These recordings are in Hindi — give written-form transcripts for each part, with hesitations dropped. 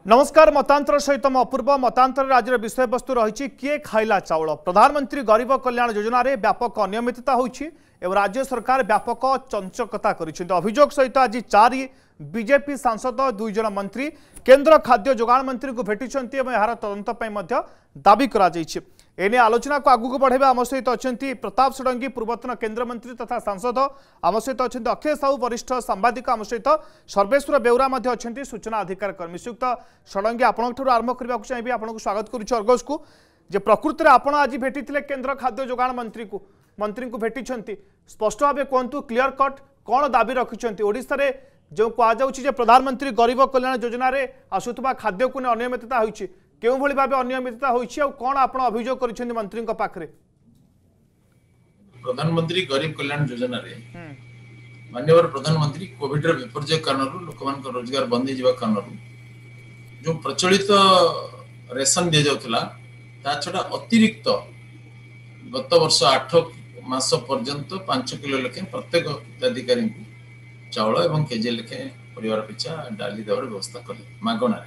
नमस्कार मतांतर सहित अपूर्व मतांतर राज्य विषय वस्तु रही किए खाइला चाउल प्रधानमंत्री गरीब कल्याण योजना रे व्यापक अनियमितता होइछि एवं राज्य सरकार व्यापक चंचकता करिसेंति अभियोग सहित आज 4 बीजेपी सांसद 2 जन मंत्री केंद्र खाद्य जोगाण मंत्री को भेटिछंती एवं यार तदंत पई मध्य दाबी करा जाइछि। एने आलोचना को आगु बढ़ाइबा आम सहित अच्छी प्रताप षडंगी पूर्वतन केंद्र मंत्री तथा सांसद आम सहित अच्छे अक्षय साहू वरिष्ठ सांबादिक आम सहित सर्वेश्वर बेउरा अच्छे सूचना अधिकार कर्मी श्रीयुक्त षडंगी आपण आरंभ करने को चाहिए आपको स्वागत करुच्ची अर्गस को जे प्रकृति में आपड़ आज भेटी केंद्र खाद्य जोगाण मंत्री को भेटी स्पष्ट भाव कहतु क्लीयर कट कौन दाबी रखिंट ओडिशा रे जो कहुचे प्रधानमंत्री गरीब कल्याण योजना रे आसुवा खाद्य को अनियमितता होइछि केउ भली भाबे अनियमितता होइछि और कोन आपण अभियोग करिसेंति मंत्री को पाखरे प्रधानमंत्री गरीब कल्याण योजना रे माननीय प्रधानमंत्री कोविड रे विपर्जय कारण लोकमान को रोजगार बंद हो कारण जो प्रचलित रेशन दि जाउथला ता छडा अतिरिक्त गत वर्ष 8 मास पर्यंत 5 किलो लेखे प्रत्येक हिताधिकारी चाउल एवं केजी लेखे परिवार पिछा डाली देवार व्यवस्था कले मागणा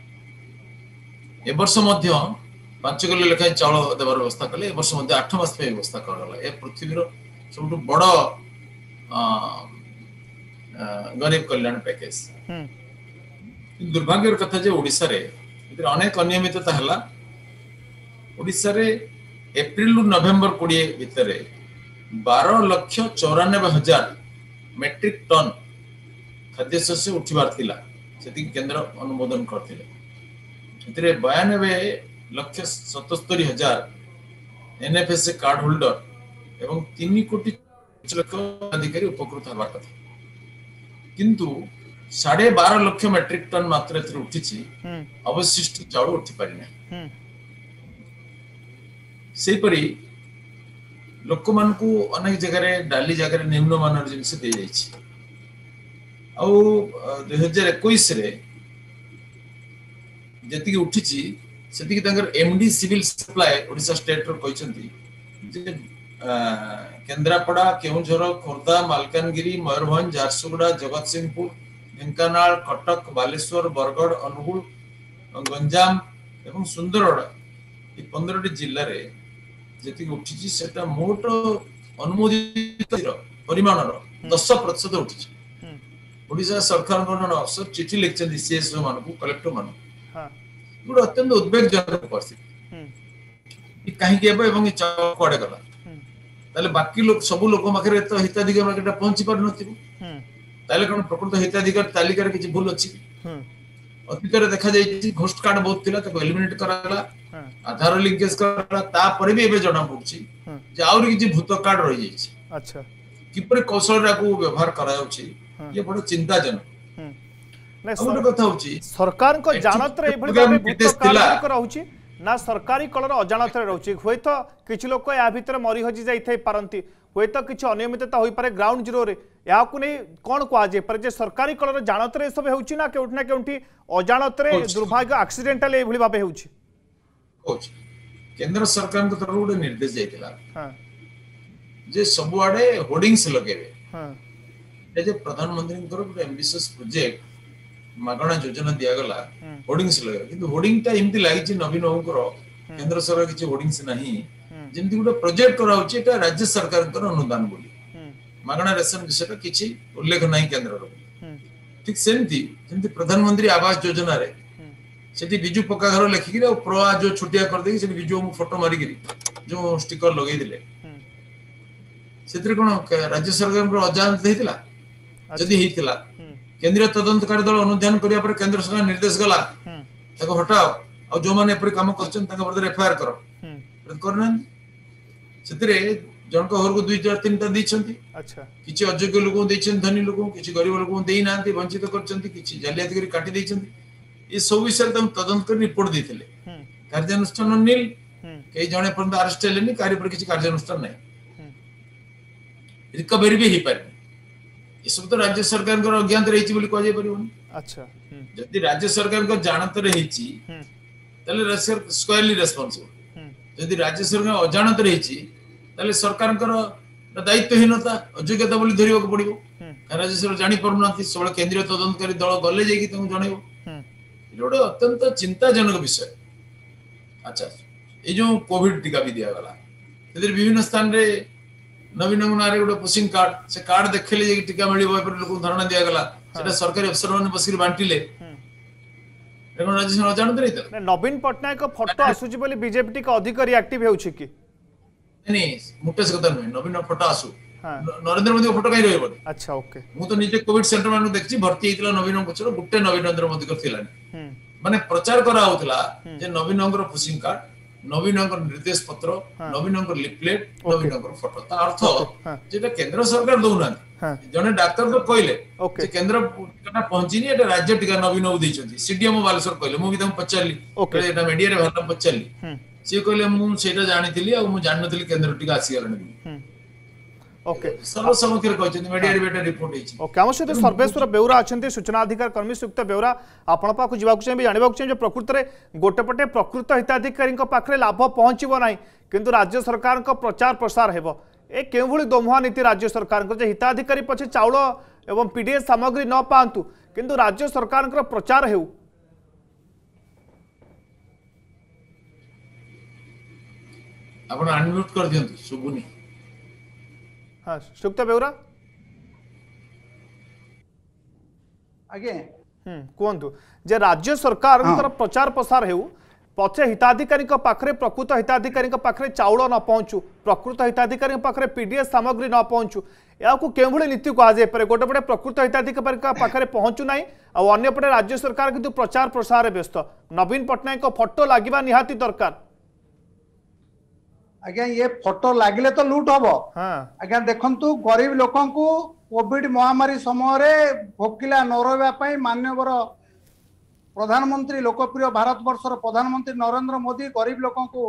ए वर्ष मध्य 5 किलो लेखाएं चाउल देवार व्यवस्था कले ए वर्ष मध्य 8 मास व्यवस्था करला ए पृथ्वीर सब बड़ गरीब कल्याण पैकेज दुर्भाग्यर कथा जे ओडिसा रे अनेक अनियमितता हला ओडिसा रे एप्रिल नवेम्बर 20 भितर 12,94,000 मेट्रिक टन खाद्य शस्य उठिबार थिला सेति केंद्र अनुमोदन करथिले इतरे 92,77,000 एनएफएसए कार्ड होल्डर एवं 3 कोटी अधिकारी उपकृत हवा कथा किंतु 12.5 लाख मेट्रिक टन मात्र उठी अवशिष्ट चाउल उठी पारि ना सेपरी लोक मान को अनेक जगह डाली जगह निम्न मानर जिनस दे जाइछि आ 2021 रे जति उठी सेति MD civil supply Odisha state रो कहिसंती जे केंद्रापड़ा केउझर खोर्धा मालकानगिरी मयूरभंज झारसुगुड़ा जगतसिंहपुर ढेंकानाल कटक बालेश्वर बरगढ़ अनुगुल गंजाम एवं सुंदरगढ़ ये 15 जिल्ला रे जति उठी सेटा मोट अनुमोदित परिमाण 10% उठी ओडिशा सरकार को अफसर चिठी लिखचंदी सीएसओ मान को कलेक्टर मान गुड अत्यंत उद्वेगजनक परिस्थिति कहीं के एवं चाउल कोडे गला ताले बाकी लोग सब लोक माखरे तो हिताधिकारी मार्केट पहुंची पार नथिबो ताले कोन प्रकृत हिताधिकारी तालिका रे किछि भूल अछि अधिकार देखा जाई घोस्ट कार्ड बहुत थिला तो एलिमिनेट कराला आधार लिंकेज कराला ता पर भी एबे जणा पड़छि जे आउर किछि भूत कार्ड रहि जाइछि अच्छा किपर कौशल रा को व्यवहार करा जाउछि ये बड़ चिंताजनक सरकार को जानत रे एभली भाबे भूत कार्ड रहउछि ना सरकारी कलर अजाणत रोचे हुए तो किसी लोक या भितर मरी हजि जाई पारती हुए तो किसी अनियमितता हो पारे ग्राउंड जीरो रे या नहीं कौन कहुए पर सरकारी कलर जानत रे सब होउछि ना केउठी अजाणत रे दुर्भाग्य एक्सीडेंटल एभली भाबे होउछि केंद्र सरकार को तरफ गोटे निर्देश जाइतिला जे सब आडे होर्डिंग्स लगेबे ए जे प्रधानमंत्री गोटे एम्बिशियस प्रोजेक्ट मागणा योजना दिया गला होर्डिंग्स लगे किंतु होर्डिंग ता इमति लागिछि नवीन होकर केंद्र सरकार किछि होर्डिंग्स नाही जेंति गोटे प्रोजेक्ट करा होछि एटा राज्य सरकार कर अनुदान बोली मागणा रेशन विषय किछि उल्लेख नाही केंद्र रो ठीक सेंति जेंति प्रधानमंत्री आवास योजना रे सेति बिजू पक्का घर लेखि कि प्रो आ जो छुटिया कर देई सेति बिजू फोटो मारी गिरी जो स्टिकर लगेई दिले सेतिर कोन राज्य सरकार को अजान देथिला जदी हेतिला केंद्रीय तदंतकारी दल अनुध्यान करिया पर केंद्र सरकार निर्देश गला ताको हटाओ आ जो माने एपरि काम करछन ताको बदले एफआईआर करो करना सेतिरे जनक घर को 2-3 ता दैछंती अच्छा किछि अयोग्य लोक दैछन धनी लोक किछि गरीब लोक देई नांती वंचित करछंती किछि जालियातिगिरी काटी दैछंती ए सब विषय तम तदंत कर रिपोर्ट दैथिले कार्यानुष्ठान नील कई जणे पर्यंत अरेस्ट हेलेनी कार्य पर किछि कार्यानुष्ठान नै रिकवरी भी ही पारे ये सब तो राज्य सरकार को अज्ञात रही बोली कह परिबनी अच्छा जदि राज्य सरकार को जानत रही तले स्क्वायरली रेस्पोंसिबल जदि राज्य सरकार अजाणत रही तले सरकार को दायित्वहीनता अयोग्यता बोली धरिबा को पड़िबो राज्य सरकार जानि परनाथि सब केंद्रीय तदंतकारी दल गले जाई कि तंग जणेबो गोटे अत्यंत चिंताजनक विषय। अच्छा ये जो कोविड टीका भी दिया गला विभिन्न स्थान रे नवीन नारे गोटे पोस्टिंग कार्ड से कार्ड देखले जे टीका मिलिबो पर लोक धारणा दिया गला सेटा सरकारी अफसर माने बसिर बांटिले एकोन राज्य सरकार जानत रही त नवीन पटनायक फोटो आसुची बोली बीजेपी टिक अधिक रिएक्टिव हेउची कि नहीं मुटेश कथा नहीं नवीन फोटो आसु नरेंद्र मोदी फोटो कहीं रही। अच्छा ओके मु तो निजे कोविड सेंटर मान देखछि भर्ती हेतिला नवीन पछर गुटे नवीन मोदी कर थिलानी माने प्रचार करा होतला जे नवीन पोस्टिंग कार्ड नवीन निर्देश पत्र नवीन लिफलेट नवीन फोटो ता अर्थ जेटा केंद्र सरकार दउना जने डॉक्टर तो कहले जे केंद्र टीका पहुंचीनी एटा राज्य टीका नवीन देइछथि सीडीएम बालेश्वर कहले मु भी तम पचारली एटा मीडिया रे भाला पचारली से कहले मु सेटा जानिथिली आ मु जाननथिली केंद्र टीका आसी गलनी ओके सर्व समक्ष कहछथि मीडिया रे बेटा रिपोर्ट हेछि ओके हम सहित सर्वेश्वर बेउरा अछंती सूचना अधिकार कर्मी सुक्त बेउरा आपण पाखु जीवाकु चाहिए जानबाकु चाहिए प्रकृत रे गोटे पटे प्रकृत हिताधिकारी पाखरे लाभ पहुंचबो नाही किंतु राज्य सरकार को प्रचार प्रसार हेबो ए केवली दोमुहा नीति राज्य सरकार को जे हिताधिकारी पछे चाउल एवं पीडीएस सामग्री न पांतु किंतु राज्य सरकार को प्रचार हेउ आपण अनम्यूट कर दियंतु सुबुनी। हाँ सुक्त बेउरा आगे कहतु जे राज्य सरकार प्रचार प्रसार हेउ पछे हिताधिकारी पाखरे प्रकृत हिताधिकारी पाखरे चाउल न पहुंचू प्रकृत हिताधिकारी पाखरे पीडीएस सामग्री न पहुंचू या केवली नीति कह जाए गोटे पटे प्रकृत हिताधिकारी पाखरे पहुंचू ना और अन्य पटे राज्य सरकार किंतु प्रचार प्रसार व्यस्त नवीन पटनायक फोटो लागिबा निहाती दरकार। आज्ञा ये फोटो लागिले तो लूट हम आज्ञा देखंतु गरीब लोकन को कोविड महामारी समय भोकिला न रहा मान्यवर प्रधानमंत्री लोकप्रिय भारत वर्षर प्रधानमंत्री नरेंद्र मोदी गरीब लोकन को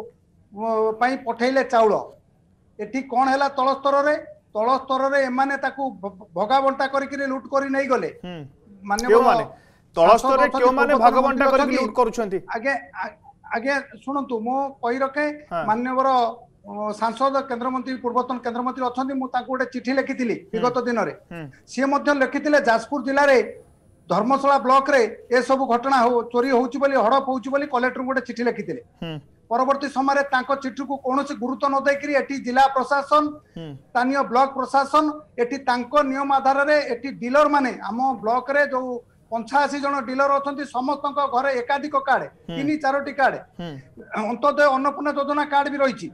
पठेले चाउल एठी कौन है तल स्तर रे एमाने ताकू भगा बंटा करके लूट करी नहीं गले मान्यवर तल स्तर रे क्यों माने भगा बंटा करके लूट करूछंती आगे आगे शुणु मो कही रखे मान्यवर सांसद केंद्रमंत्री पूर्वतन केंद्रमंत्री अच्छा मुझे गोटे चिठी लिखी विगत दिन में सी लिखी जाजपुर जिले में धर्मशाला ब्लॉक रे ए सब घटना चोरी होची हड़प होची कलेक्टर गोटे चिठी लिखी परवर्ती समय चिठी को कौन गुरुत्व न देकरी एटी जिला प्रशासन स्थानीय ब्लॉक प्रशासन एटी नियम आधार में डीलर माने आम ब्लॉक रे जो 85 जन डीलर अच्छा समस्त घरे एकाधिक कार्ड 3-4टी कार्ड अंत्योदय अन्नपूर्णा योजना कार्ड भी रही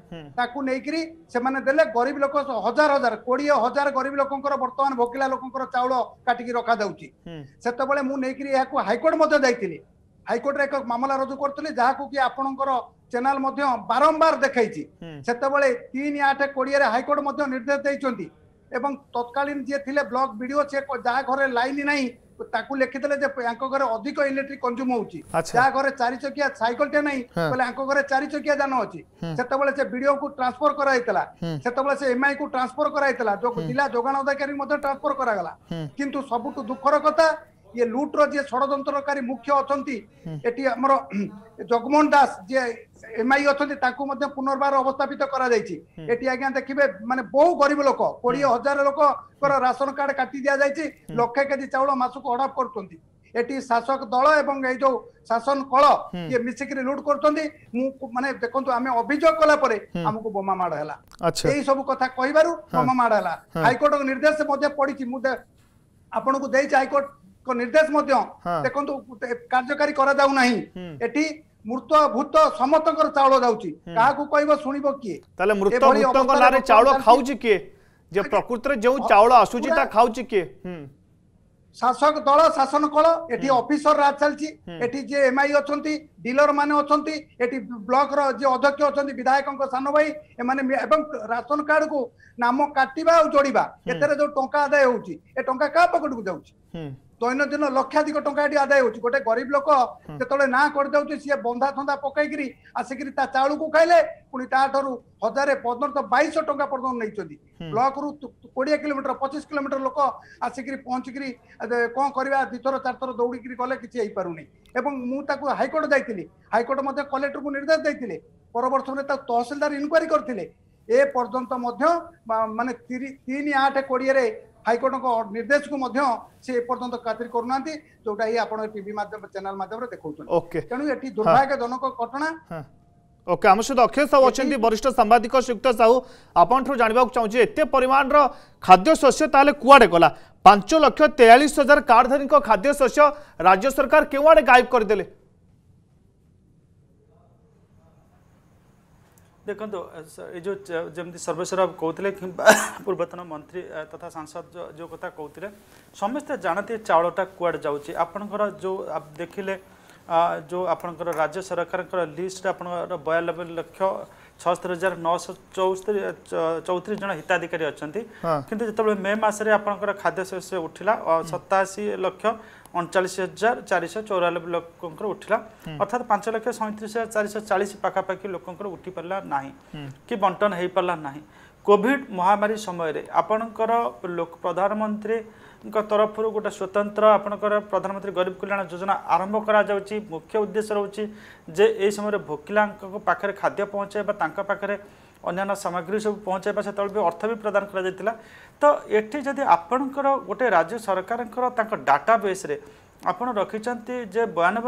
से देले गरीब लोक हजार हजार 20,000 गरीब लोकंकर वर्तमान भोकिला लोकंकर चाउल काटिकी रखा जाउची सेतबेले मु नेकरी याकू हाईकोर्ट मध्ये जाइतिली हाईकोर्ट रे एक मामला रुजु करतली जाहाकू कि आपनकर चैनल मध्ये बारंबार देखाइची सेतबेले 3/8/20 रे हाईकोर्ट मध्ये निर्देश दैचंती एवं तत्कालीन जे थिले ब्लॉक वीडियो से जहा घरे लाइन नहीं ताकू लिखिदेले जे घरे अधिक इलेक्ट्रिक कंज्यूम होउची जहा घरे 4 चकिया साइकिल टे नहीं बोले घरे 4 चकिया जान अछि सेतबेले से वीडियो को ट्रांसफर कराइतला सेतबेले से एमआई को ट्रांसफर कराइतला जो जिला जोगान अधिकारी मध्ये ट्रांसफर करागला किंतु सबुटु दुखर कथा ये लूट रो जे षडयंत्रकारी मुख्य अछंती एटी हमर जगमोहन दास जे एमआई अछंती ताकू मध्ये पुनर्बार अवस्थापित करा जायछि एटी आज्ञा देखिबे माने बहु गरीब लोक 20,000 लोक राशन कार्ड काटी दिया जायछि लक्षे केजी चाउल मासु को हड़प करतंती एटी शासक दल एवं ए जो शासन कल ये मिसिकरी लूट करतंती मु माने देखंतु आमे अभियोग कला परे हमकु बोमा माड हैला एई सब कथा कहिबारु बोमा माड हैला हाईकोर्ट निर्देश मध्ये पडिछि मु आपन को देइ हाईकोर्ट को निर्देश मध्ये देखंतु कार्यकारी करा जाउ नाही एटी मृत भूत समस्तकर चाउल जाउची काहाकू कहबो सुनिबो किए ताले मृत भूतक नारे चाउल खाउची किए जे प्रकृत रे जो चाउल आसुची ता खाउची किए शासक दल शासन कल एटी ऑफिसर राज चलची एटी जे एमआई अछंती डीलर माने अछंती एटी ब्लॉक रो जे अध्यक्ष अछंती विधायकक सान भाई एमाने एवं राशन कार्ड को नाम काटिबा और जोड़िबा एतरे जो टंका आदाय होउची ए टंका का पकड़ को जाउची दैनंदिन लक्षाधिक टंका आदाय होची गोटे गरीब लोक जेतले ना कर जाउची सी बंधा थंदा पकईकरी आसिकरी ता चाउल को खाइले पुनी ता ठरू 1000-1500-2200 टंका पर्यंत नैचंदी ब्लॉक रु 20 किलोमीटर 25 किलोमीटर लोक आसिकरी पहुंचकरी कोन करबा 2-4 थर दौड़ीकरी गले किछि हेई पारुनी एवं मु ताकू हाईकोर्ट जाइतिली हाईकोर्ट मध्ये कलेक्टर को निर्देश दैतिले परवर्ती में तहसीलदार इनक्वारी करथिले ए पर्यंत मध्ये माने 3/8/20 रे हाईकोर्ट निर्देश को से एपर्यंत खातिर करूना जोटा ही आप टीवी माध्यम चैनल माध्यम देखते तेणु ये दुर्भाग्यजनक घटना। ओके आम सहित अक्षय साहू अच्छा वरिष्ठ सांबादिक श्रीयुक्त साहू आपंठ जानवा चाहिए एत परिमाण खाद्य शस्य ताले कुआडे गला 5,43,000 कार्डधारी खाद्य शस्य राज्य सरकार केउआडे गायब करदेले। देखो ये जो जमी सर्वेश्वर कहते कि पूर्वतन मंत्री तथा सांसद जो कथा कहते समस्ते जानते चाउलटा कुआडे जाऊँगी आपणकर जो आप देखिले जो आपणकर राज्य सरकार लिस्ट आपणकर 92,76,934 जन हिताधिकारी अच्छा किंतु जो मे मसरे आपणकर खाद्य शस्य उठिला 87,39,494 लोक उठिला अर्थात 5,37,440 पाखापाखि लोक उठी पारा ना कि बंटन हो पारा ना। कोविड महामारी समय आपणकर प्रधानमंत्री तरफ गोटे स्वतंत्र आपणकर प्रधानमंत्री गरीब कल्याण योजना आरंभ करा जाउची मुख्य उद्देश्य रोची जे ए समय भोकिला पाखे खाद्य पहुँचाइबा तांका पाखे अन्य सामग्री सब पहुँचाइबा से भी अर्थ भी प्रदान करा जायतिला। तो एठी जदि आपणकर गोटे राज्य सरकार डाटा बेस रे आपण रखिचंती जे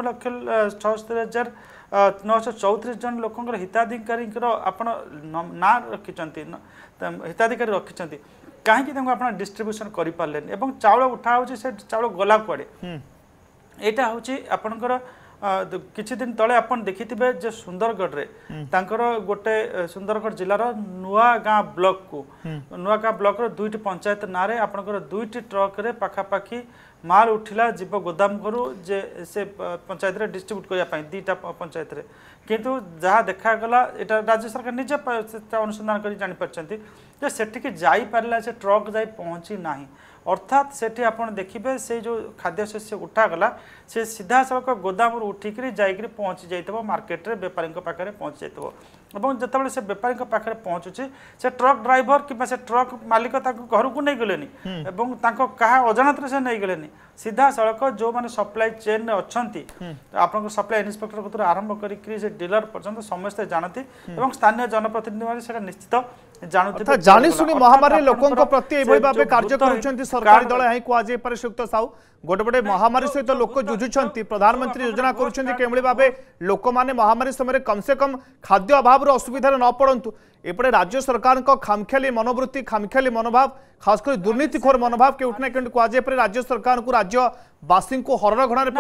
92,76,934 जन लोकंकर हिताधिकारी आपण ना रखिचंती हिताधिकारी रखिचंती कहीं आप डिस्ट्रीब्यूशन करें एवं चाउल उठा हो चाउल गला कुआड़े यहाँ हूँ आपणकर किछि दिन तले आपण देखिथिबे जे सुंदरगढ़ रे तांकर गोटे सुंदरगढ़ जिलार नुआ गाँ ब्लॉक को नुआ गाँ ब्लॉक रो 2टी पंचायत ना रे आपणकर 2टी ट्रक रे पाखापाखि माल उठिला जीव गोदाम घरू जे से पंचायत रे डिस्ट्रीब्यूट करिया पई 2टा पंचायत रे किंतु जहाँ देखागला एटा राज्य सरकार निजे अनुसंधान करी जानि परचंती जे सेठिके जाई पारला से ट्रक जाई पहुँची नाही अर्थात सेठी आपण देखिबे से जो खाद्य शस्य उठागला से सीधा सड़क गोदाम उठिकी जाइक पहुँची जाइए मार्केट रे व्यापारी पाखे पहुँची जाइए और जितेबाला से व्यापारी पाखे पहुँचुची से ट्रक ड्राइवर कि ट्रक मालिक घर को नहीं गलेनी क्या अजाणत से नहीं गलेनी सीधा सड़क जो मैंने सप्लाई चेन अच्छा आप सप्लाई इन्स्पेक्टर कतर आरंभ कर डीलर पर्यंत समस्ते जानती और स्थानीय जनप्रतिनिधि मैंने निश्चित जानी शुणी महामारी लोकों प्रति कार्य कर सरकारी दल यहाँ कहुपर श्रीयुक्त साहू गोटे महामारी सहित लोक जुझुंट प्रधानमंत्री योजना करुँच भाव लोक मैंने महामारी समय कम से कम खाद्य अभाव असुविधार न पड़तु एपटे राज्य सरकार खामखियाली मनोवृत्ति खामखियाली मनोभाव खासकर दुर्नीतिखोर मनोभाव के उठना के कहुपर राज्य सरकार को राज्यवासी को हरण घड़े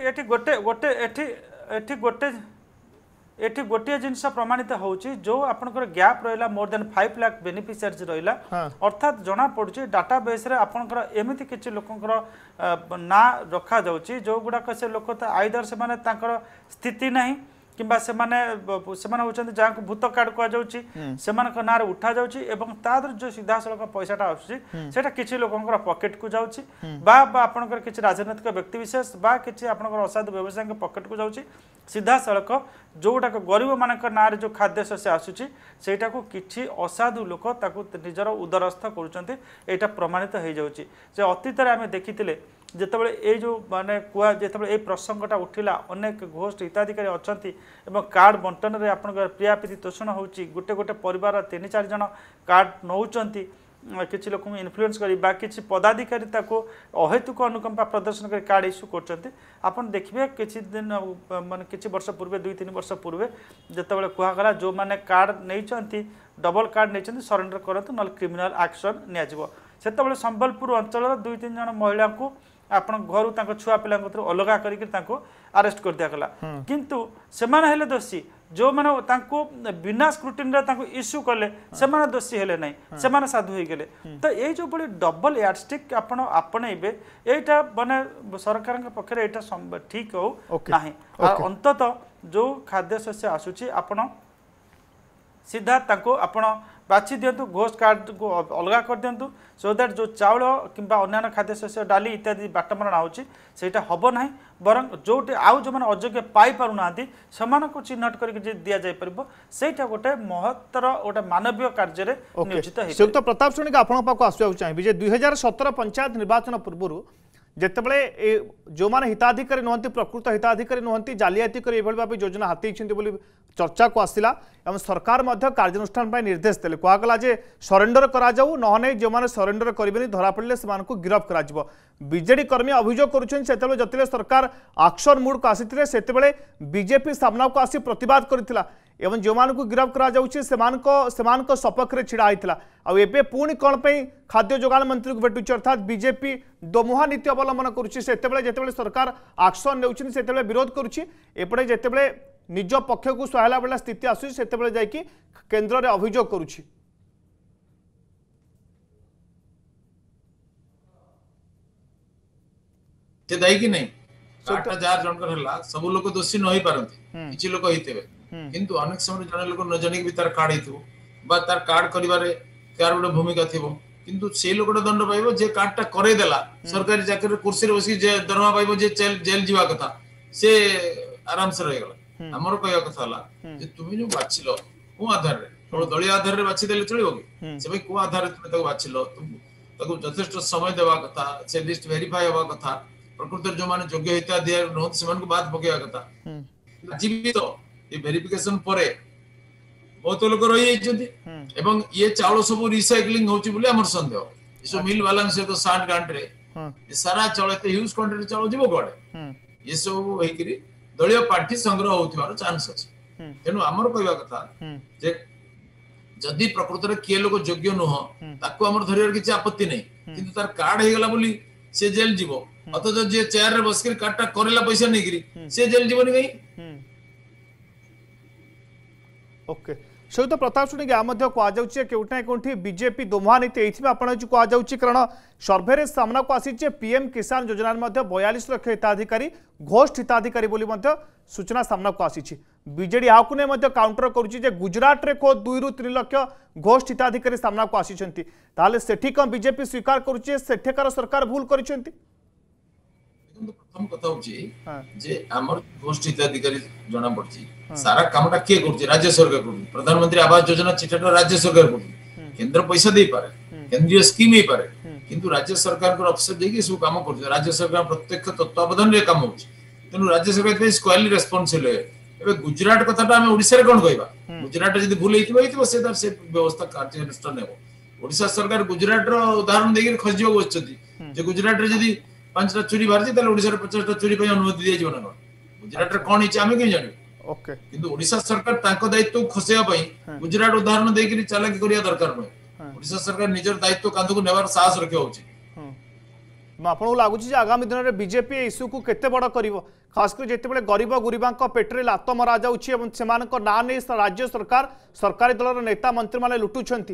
पकाउछि एठी गोटे जिनस प्रमाणित होची जो आपनकर गैप रहिला मोर देन 5 लाख बेनिफिशियरीज रहिला अर्थात जना पड़ुची डाटा बेस रे आपनकर एमिति किछि लोकंकर ना रखा जाउची जो गुडा से लोक त आइदर से माने तांकर स्थिति नाही किंबा से माने होचंती जहाँ को भूत कार्ड कह जाउची सेमानक नारे उठा जाउची एवं तादर जो सीधा सड़क पैसाटा आसुची सेटा किछि लोकंकर पॉकेट को जाउची बा आपनकर किछि राजनीतिक व्यक्ति विशेष बा किछि आपनकर असाधु व्यवसायी के पॉकेट को जाउची सीधा सड़क जोटा गरीब मानक ना जो खाद्य शस्य आसूची सेटा को किछि असाधु लोक ताकू निजर उदरस्थ करुचंती एटा प्रमाणित हो जाउची जे अतीत रे आमे देखिथिले जेतेबेले ए जो माने कुआ जेतेबेले ए प्रसंगटा उठिला अनेक घोष्ट हिताधिकारी अछंती एवं कार्ड बंटन रे आपनकर प्रियाप्रीति तोषण होउची गोटे गोटे परिवार 3-4 जन कार्ड नौचंती किसी लोक इन्फ्लुएंस करी बा किसी पदाधिकारी ताको अहेतुक अनुकंपा प्रदर्शन कर कार्ड इश्यू करछंती आपन देखिबे किछि दिन माने किछि वर्ष पूर्वे 2-3 वर्ष पूर्वे जेतेबेले कुहागला जो माने कार्ड नैचंती डबल कार्ड नैचंती सरेंडर करंतु नल क्रिमिनल एक्शन निया जिवो सेतेबेले संबलपुर अंचल 2-3 जन महिला को आपण घर तांको छुआ पिला अलग करके अरेस्ट कर दिया गला किंतु सेमाने हेले दोषी जो माने तांको बिना स्क्रूटिन रे तांको इश्यू करले सेमाने दोषी हेले नहीं सेमाने साधु हो गले तो ये जो बड़ी डबल यार्डस्टिक आपण आपणेबे एटा माने सरकार के पक्षरे एटा ठीक हो नाही अंततः जो खाद्य शस्य आसुची आपण सीधा तांको आपण बाछि दियंतु घोष कार्ड को अलग कर दियंतु सो दैट जो चाउल किंबा अन्य खाद्य शस्य डाली इत्यादि बाटमारणा होची सेटा हबो नाही बरं जोटे आउ जो माने अयोग्य पाई पारु नांती समान को चिन्हट करके जे दिया जाय परबो सेटा गोटे महत्तर गोटे मानवीय कार्य रे नियोजित हे श्रीयुक्त प्रताप शुणी के आपण पाको आसु चाहिबी जे 2017 पंचायत निर्वाचन पूर्व जेतेबेले जो माने हिताधिकारी नहंती प्रकृत हिताधिकारी नहंती जालियाती कर एभल भाबे योजना हाथी बोली चर्चा को आसला एवं सरकार कार्यानुष्ठान निर्देश देते कहला जे सरेंडर करा जाऊ नहने जो मैंने सरेंडर करेंगे धरा पड़े से गिरफ कर बीजेडी कर्मी अभियोग करुँचे जिते सरकार एक्शन मूड को आसी से बीजेपी सामना को आसी प्रतिवाद करथिला एवं जो मानक गिरफ करा सपक्ष छिड़ा होता आबे पुणी कौन खाद्य जोगाण मंत्री को भेटुचे अर्थात बीजेपी दोमुहा नीति अवलंबन करुँचे सरकार एक्शन ने विरोध करुँचे जिते निज पक्ष को सुहाइला बेला स्थिति आसुची सेतेबेले जाइकी केंद्र रे अभियोग करुछि ते दाई कि नहीं 8000 जनकर हला सब लोग दोषी न होई पारंती किछि लोक हितेबे किंतु अनेक समय जने लोक न जने भी तार कार्ड हितु बा तार कार्ड करिवारे तार गोटे भूमिका थिबो किंतु से लोकटा दंड पाइबो जे कार्डटा करे देला सरकारी चाकरी कुर्सी रे बसी जे दरमा पाइबो जे जेल जीवा कथा से आराम से रह गला हमर कहया कथा हला जे तुमी जो बाछिलो को आधार रे थोड़ दलिया आधार रे बाछि देले चलिबो कि से भाई को आधार रे तुम ताको बाछिलो तुम ताको यथेष्ट समय देवा कथा से लिस्ट वेरीफाई होवा कथा प्रकृति जो माने योग्य हिता दिया न से मन को बात पकेया कथा जीवित ये वेरिफिकेशन परे बहुत लोग रही जाइछन्ती एवं ये चावल सब रिसाइक्लिंग होची बोले हमर संदेह इसो मिल वाला से तो 60 घंटे रे ये सारा चावल ते ह्यूज क्वांटिटी चावल जीवो कोडे ये सब हेकरी दलिया पार्टी संग्रह होतिबार चांस अछि तेनु हमर कहबा कथा जे जदी प्रकृति रे के लोग योग्य नह ताको हमर धरियर किछ आपत्ति नै किंतु तार कार्ड हे गला बोली से जेल जीवो अतो जे चेयर रे बसकर कार्डटा करेला पैसा नै गिरी से जेल जीवनी गई ओके सहित प्रताप शुणी कहुचे कौटना कौटी बीजेपी दोमुहा नीति ये कहुचे कारण सर्भे सामना को आसी पीएम किसान योजना 42 लाख हिताधिकारी घोष हिताधिकारी बोली सूचना सामना को आसी बीजेडी यहाँ नहीं काउंटर करुच्ची गुजरात रे को 2 ରୁ 3 लाख घोष हिताधिकारी सामना को आसी सेठी कौन बीजेपी स्वीकार करुच्चे सेठेकार सरकार भूल कर प्रथम कथा जे हमर घोष हिताधिकारी जना पड़ची सारा कामटा के करछि राज्य सरकार करछि प्रधानमंत्री आवास योजना चिठाटा राज्य सरकार करछि केंद्र पैसा दे पारे केंद्रीय स्कीम हे पारे किंतु राज्य सरकार को अफसर देकी सब काम करछि राज्य सरकार प्रत्यक्ष तत्वावधान रे काम होछि तेनु राज्य सरकार पे स्क्वायरली रेस्पोंसिबल है एबे गुजरात कथाटा हम ओडिसा रे कोन कहबा गुजरात जदी भूल हेतिबो से तार से व्यवस्था कार्य अनुष्ठान हेबो ओडिसा सरकार गुजरात रो उदाहरण देकी खजियो बचछति जे गुजरात रे जदी 5टा चोरी भारती ताले ओडिसा रे 50टा चोरी पे अनुमति दिया जीवन गुजरात रे कोन हिच आमे के जानि ओके किंतु ओडिसा सरकार ताको दायित्व खोसेया पई गुजरात उदाहरण देकरी चालाकी करिया दरकार नै ओडिसा सरकार निजर दायित्व कांदु को नेबार साहस रखे होछि आपको लगुच आगामी दिन में बीजेपी इश्यू को केते बड़ करिवो खासकर जिते गरीब गुरीबा पेट्रे लात मरा जाउछि एवं सेमानक ना नै राज्य सरकार सरकारी दलर नेता मंत्री माने लुटुछंती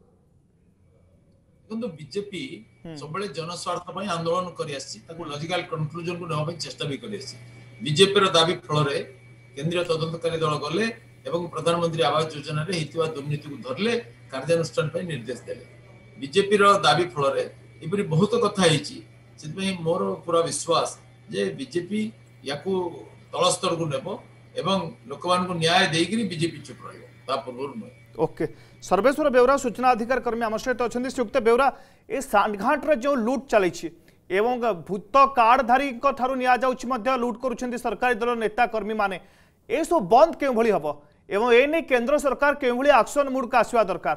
किंतु बीजेपी सबले जनस्वार्थ पई आंदोलन करि आछि ताको लॉजिकल कंक्लूजन को नेबा पई चेष्टा भी करि आछि बीजेपी रो दाबी फल रे केंद्रीय तदंतकारी दल गले एवं प्रधानमंत्री आवास योजना रे हितवा दुर्नीति को धरले कार्यानुष्ठान पई निर्देश देले बीजेपी रो दाबी फल रे इपरि बहुत कथा हिची सेतपई मोर पूरा विश्वास जे बीजेपी याकू तल स्तर को नेबो एवं लोकमान को न्याय देइकरी बीजेपी चुप रहइबो ता पूर्व न ओके सर्वेश्वर बेउरा सूचना अधिकार कर्मी आम सहित अच्छा श्रीयुक्त बेउरा ए सांडघाट रे जो लूट चली एवं भूत कार्डधारी ठारू निया जाउछि मध्य लूट करुछन्ती सरकारी दल नेता कर्मी माने ए सब बंद केउ भली हबो एवं ए नै केंद्र सरकार केउ भली एक्शन मूड का आसीवा दरकार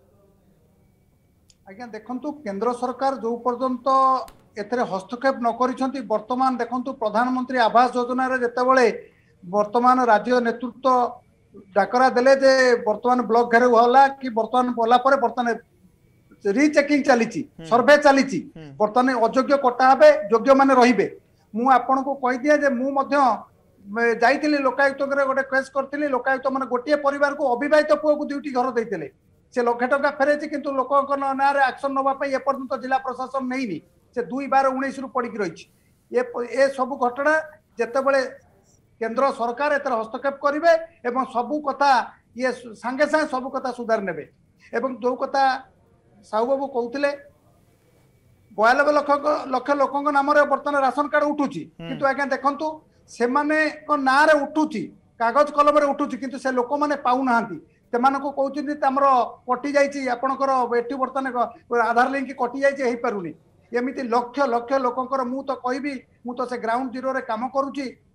आज्ञा देखंतु केंद्र सरकार जो पर्यंत एथरे हस्तक्षेप न करिसंती वर्तमान देखंतु प्रधानमंत्री आवास योजना रे जेतेबेले वर्तमान राज्य नेतृत्व डाकरा देले जे वर्तमान ब्लॉक घेरे होला कि वर्तमान बोला पर वर्तमान रीचेकिंग चली सर्वे चली बर्तमान अयोग्य कटा हे योग्य माने रहिबे मु आपन को कहि दिया जे मु मध्य जाइतिली लोकायुक्त रे गोटे केस करतिली लोकायुक्त माने गोटिए परिवार को अविवाहित पुओ को दुईटी घर देइतिले से लाख टका फेरेछि किंतु लोकक ना रे एक्शन नबा पई ए पर्यंत जिला प्रशासन नैनी से 2/12/19 रु पड़ी रही ए सब घटना जेतेबेले केंद्र सरकार एतर हस्तक्षेप करिवे एवं सब कथा ये संगे संगे सब कथा सुधार नेबे एवं जो कथा साहू बाबू कहते 92 लक्ष लोक नाम बर्तमान राशन कार्ड उठुची किंतु आज्ञा देखंतु से माने को ना रे उठुची कागज कलम रे उठुची किंतु से लोक माने पाउ नाहंती तेमान को कहउची तमर कटि जाईची आपनकर एटी बर्तमान आधार लिंक कटि जाईची हेई पारुनी एमिति लक्ष लक्ष लोकंकर मु तो कहबी मु तो से ग्राउंड जीरो रे काम करूची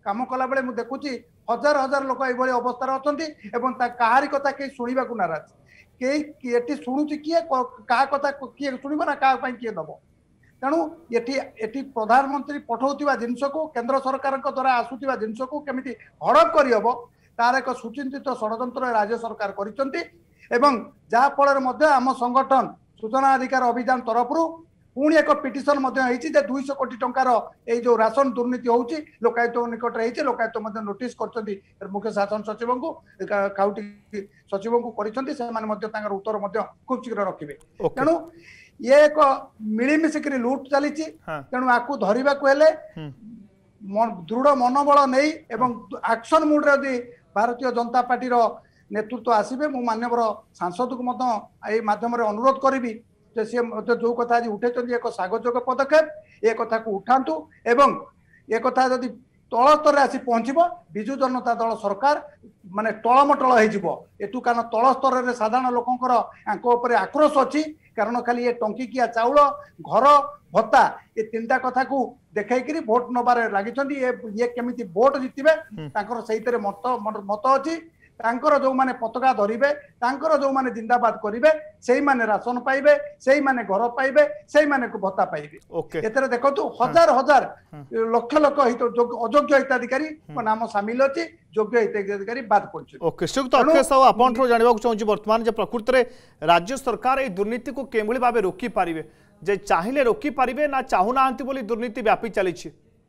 काम कला बेले मुझे देखुची हजार हजार लोक ये अवस्था अच्छा एवं कहारी कथा कहीं शुणा नाराज कई शुणुची किए क्या कथा किए शुणव ना क्या किए दब तेणु ये प्रधानमंत्री पठाउथिबा जिनस को केंद्र सरकार द्वारा आसुथिबा जिनस को केमिति हड़प करहब तार एक सुचिंतित षड्यंत्र राज्य सरकार करिसेंती एवं जहा फल आम संगठन सूचना अधिकार अभियान तरफ पुणी एक पिटिशन 200 कोटी टंकार ये जो राशन दुर्नीति होची लोकायुक्त निकट रही लोकायुक्त नोटिस कर मुख्य शासन सचिव को खाउटी सचिव को कर उत्तर खूब शीघ्र रखिए तेणु ये एक मिलमिशिक लुट चली तेणु आपको धरने को दृढ़ मनोबल नहीं एक्शन मुड रे भारतीय जनता पार्टी नेतृत्व आसबे मु माननीय सांसद को माध्यम अनुरोध करी सी जो कथा आज उठे एक सागजोग पदक्षेप ये कथा को उठातु एवं ये कथा जदि तल स्तर आसी पहुँचब विजु जनता दल सरकार माने टलमटल होतु कारण तल स्तर में साधारण लोकर आक्रोश अच्छी कारण खाली ये टंकिकिया चाउल घर भत्ता ये तीनटा कथा को देखा भोट नबार लगी ये केमिति भोट जितबे से मत अच्छी जो माने पताका धरिबे जो माने जिंदाबाद करिवे सेही माने राशन पाइबे सेही माने घर पाइबे सेही माने को भत्ता पाइबे एतरे देखतो हजार हजार लक्ष लक्ष अयोग्य हिताधिकारी नाम शामिल अछि योग्य हिताधिकारी बाद पड़छ ओके श्रीयुक्त अक्षय साहू आपण थ्रो जानिबा चाहूँ वर्तमान जे प्रकृति रे राज्य सरकार ए दुर्नीति को केमळी भाबे रोकी पारिबे जे चाहिले रोकी पारिबे ना चाहुनांती बोली दुर्नीति व्यापी चलीछि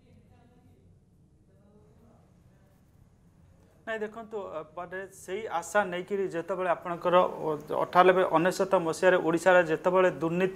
नहीं देखो से आशा नहीं कि जितेबाला आपणकर 98 मसीह ओडिशा जितेबाला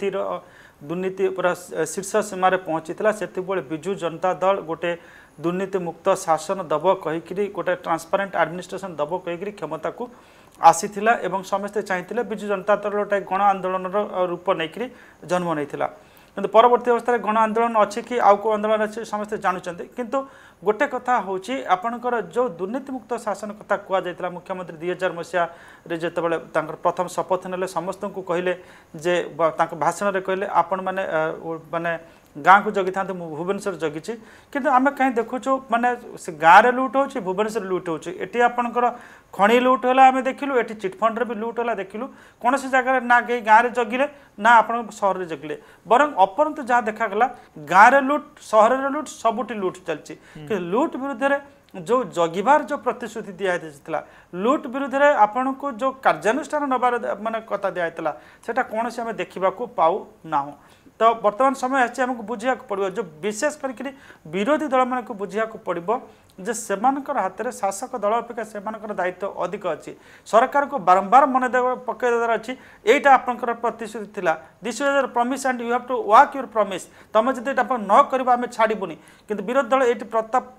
दुर्नीति पूरा शीर्ष सीमार पहुँची से विजु जनता दल गोटे दुर्नीति मुक्त शासन दब कहीकि गोटे ट्रांसपेरेंट एडमिनिस्ट्रेशन दब कहीकि क्षमता को आसीथिला एवं समस्ते चाहिए विजु जनता दल गोटे गण आंदोलन रूप नहीं जन्म नहीं किंतु परवर्ती अवस्था गण आंदोलन अच्छी कि आउ को आंदोलन अच्छे समस्ते जानते किंतु गोटे कथा होची आपणकर जो दुर्नीति मुक्त शासन कथा कहुला मुख्यमंत्री 2000 मसीह जितेबाला प्रथम शपथ ने समस्त को कहले जे भाषण में कहले आपण माने माने गाँ को जगी था भुवनेश्वर जगी किंतु आम कहीं देखुचु माने से गाँव में लुट हो भुवनेश्वर लुट होती आपणकर खणी लुट है आम देखिलु ये चिटफंड भी लुट है देखिलु कौन सी जगह ना कहीं गाँव में जगिले ना आप सहर में जगिले बरं अपरंतु जहाँ देखा गाँव में लुट सहर में लुट सबुठी लुट चलती लुट विरुद्ध में जो जगिबार जो प्रतिश्रुति दिखाई लुट विरुद्ध में आपण को जो कार्यानुष्ठान नबार माने कथा दिखाई सेटा कौन से आम देखा पाऊ ना तो वर्तमान समय अच्छे आमको बुझा पड़ो जो विशेष करके विरोधी दल मान को बुझा पड़ो जे सेमानकर हाथ में शासक दल अपेक्षा सेमानकर दायित्व अधिक अच्छी सरकार को बारंबार मन पकड़ अच्छी यहीटा आपंकर प्रतिश्रुति थी this is your promise and you have to work your promise तुम जब न कर आम छाड़बूनी कि विरोधी दल ये प्रताप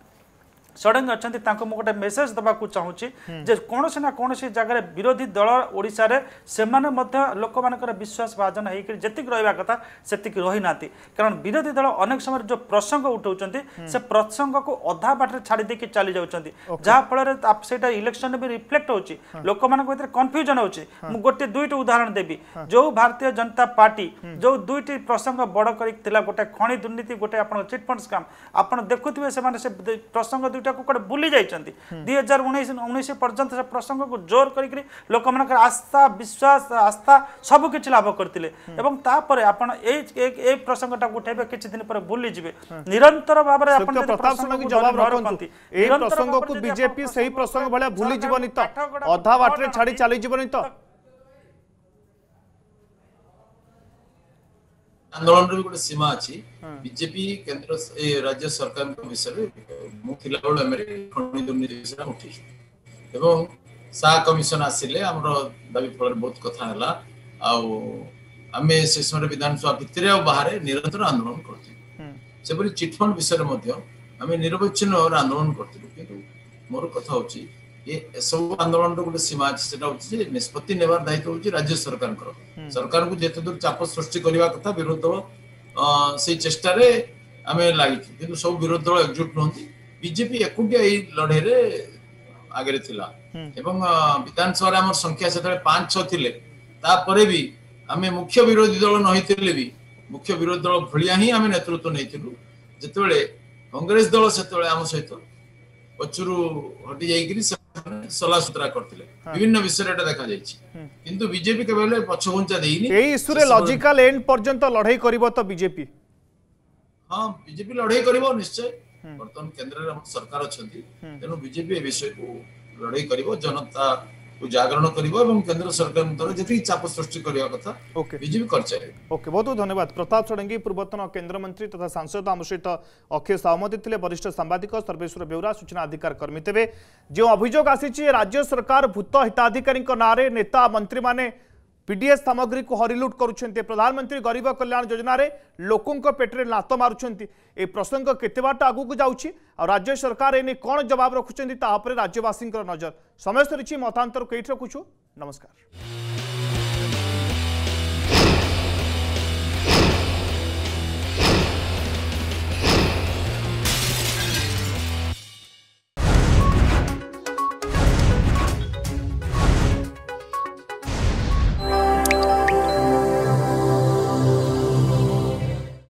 सडन अच्छा गोटे मेसेज देवाक चाहूँगी जे कौन ना कौन जगह विरोधी दल ओडिशा रे से लोक मान विश्वास भाजन होती रहा कथा से रही ना कारण विरोधी दल अनेक समय जो प्रसंग उठाऊँ से प्रसंग को अधा बाटे छाड़ी देकी चली जाऊँगी जहाँफल से इलेक्शन भी रिफ्लेक्ट होची लोक मान कन्फ्यूजन होची गोटे दुईट उदाहरण देवी जो भारतीय जनता पार्टी जो दुईटी प्रसंग बड़ कर गोटे खणी दुर्नीति गोटे चिटफंड स्काम आप देखुए से प्रसंग को बुली जाइछंती 2019 पर्यंत से प्रसंग को जोर करी लोक मान आस्था विश्वास आस्था सब किछि लाभ करथिले एवं तापर आपण ए प्रसंगटा उठेबे किछि दिन पर भूली जिवे निरंतर भाव रे आपण प्रताप सुना की जवाब रखंती ए प्रसंग को बीजेपी सही प्रसंग भले भूली जीवनी तो अधा बाटरे छाड़ी चली जीवनी तो आंदोलन रे गोटे सीमा अच्छी बीजेपी केंद्र राज्य सरकार विषय मुझे खणी दुर्नीति विषय उठी एवं सा कमिशन आसिले हमरो दाबी फल बहुत कथा हला आमे से समय विधानसभा भितर और बाहर निरंतर आंदोलन करते सेपरी चिटफंड विषय आमे निरवच्छिन्न आंदोलन करते किंतु मोर कथा होची ये सब आंदोलन गोटे सीमा अच्छी निष्पत्ति नेबार दायित्व होची राज्य सरकार सरकार को जेते दूर चाप सृष्टि करने कथा विरोधी दल से चेष्टा रे आमे लागि किंतु सब विरोधी दल एकजुट नहंती बीजेपी एकुटिया ए लड़े रे आगे थिला एवं विधानसभा हमर संख्या से 5-6 थिले तापरे भी आमे मुख्य विरोधी दल नहिथिले भी मुख्य विरोधी दल भलिया ही आमे नेतृत्व नैथिलु जेतेबेले कांग्रेस दल सेतेबेले हम सहित पछरु हटि जाइकरी सला सुतरा करथिले विभिन्न विषय रे देखा जाइछि किंतु बीजेपी केबेले पछघुंचा देइनी एई इशू रे लॉजिकल एंड पर्यंत लड़ाई करिवो तो बीजेपी हां बीजेपी लड़ाई करिवो निश्चय वर्तमान केंद्र रे सरकार अछंती तेनु बीजेपी ए विषय को लड़ाई करिवो जनता को जागरण करिवो एवं केंद्र सरकार मतर जति चाप सृष्टि करिया कथा बीजेपी कर चाहे ओके बहुत बहुत धन्यवाद प्रताप षडंगी पूर्वतन केंद्र मंत्री तथा सांसद आम सहित अक्षय सहमति थे वरिष्ठ सांबादिक सर्वेश्वर बेउरा सूचना अधिकार कर्मी तेबे जो अभियोग आसी राज्य सरकार भूत हिताधिकारी ना नेता मंत्री माने पीडीएस सामग्री को हरिलुट करुछन्ते प्रधानमंत्री गरीब कल्याण योजना रे लोकों पेटरे लात मारुछन्ती ए प्रसंग केते बाट आगु को जाउछि और राज्य सरकार एने कोन जवाब रखुछन्ती ता उपरे राज्यवासी नजर समय सरिछि मतांतर केठ रखुछु नमस्कार।